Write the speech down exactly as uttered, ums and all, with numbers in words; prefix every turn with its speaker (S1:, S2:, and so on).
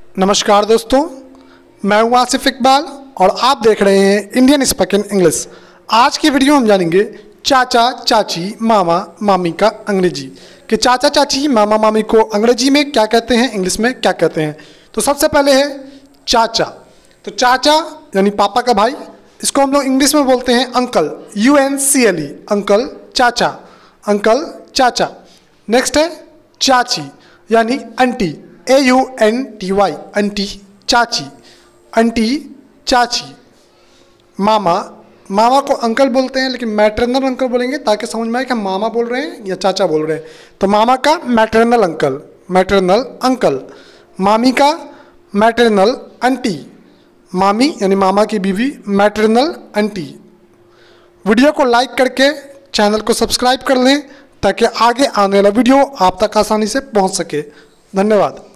S1: नमस्कार दोस्तों, मैं हूं आसिफ इकबाल और आप देख रहे हैं इंडियन स्पोकन इंग्लिश। आज की वीडियो हम जानेंगे चाचा चाची मामा मामी का अंग्रेजी कि चाचा चाची मामा मामी को अंग्रेजी में क्या कहते हैं, इंग्लिश में क्या कहते हैं। तो सबसे पहले है चाचा। तो चाचा यानी पापा का भाई, इसको हम लोग इंग्लिश में बोलते हैं uncle, U N C L E, uncle चाचा, अंकल चाचा। नेक्स्ट है चाची यानी aunty, A U N T Y, aunty चाची, आंटी चाची। मामा, मामा को अंकल बोलते हैं लेकिन मैटरनल अंकल बोलेंगे ताकि समझ में आए कि हम मामा बोल रहे हैं या चाचा बोल रहे हैं। तो मामा का मैटरनल अंकल, मैटरनल अंकल। मामी का मैटरनल आंटी, मामी यानी मामा की बीवी, मैटरनल आंटी। वीडियो को लाइक करके चैनल को सब्सक्राइब कर लें ताकि आगे आने वाला वीडियो आप तक आसानी से पहुंच सके। धन्यवाद।